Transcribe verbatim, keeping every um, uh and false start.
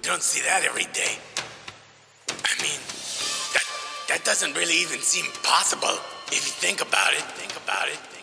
You don't see that every day. I mean, that, that doesn't really even seem possible if you think about it. Think about it.